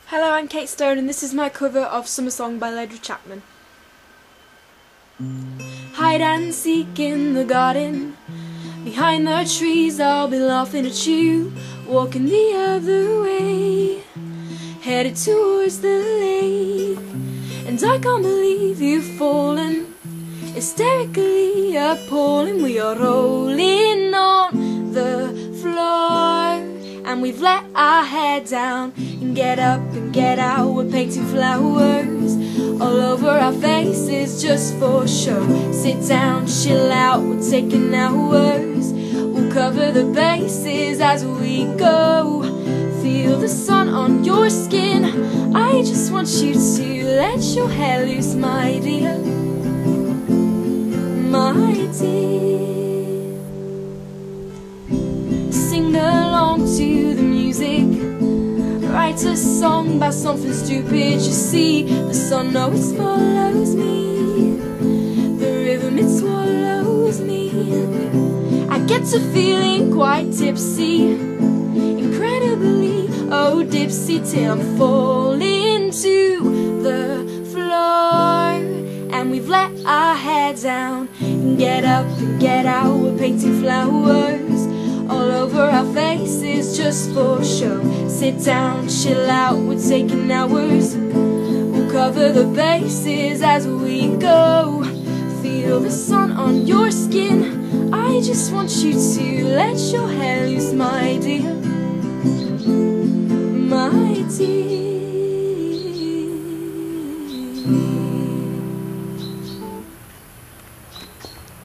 Hello, I'm Kate Stone and this is my cover of Summer Song by Leddra Chapman. Hide and seek in the garden, behind the trees I'll be laughing at you, walking the other way, headed towards the lake. And I can't believe you've fallen, hysterically appalling. We are rolling on the floor, and we've let our hair down and get up and get out. We're painting flowers all over our faces just for show. Sit down, chill out, we're taking hours. We'll cover the bases as we go. Feel the sun on your skin. I just want you to let your hair loose, my dear, my dear. Sing along to the music, write a song about something stupid. You see, the sun always follows me, the rhythm it swallows me. I get to feeling quite tipsy, incredibly, oh dipsy, till I'm falling to the floor. And we've let our hair down and get up and get out. We're painting flowers all over our faces just for show. Sit down, chill out, we're taking hours. We'll cover the bases as we go. Feel the sun on your skin. I just want you to let your hair loose, my dear, my dear.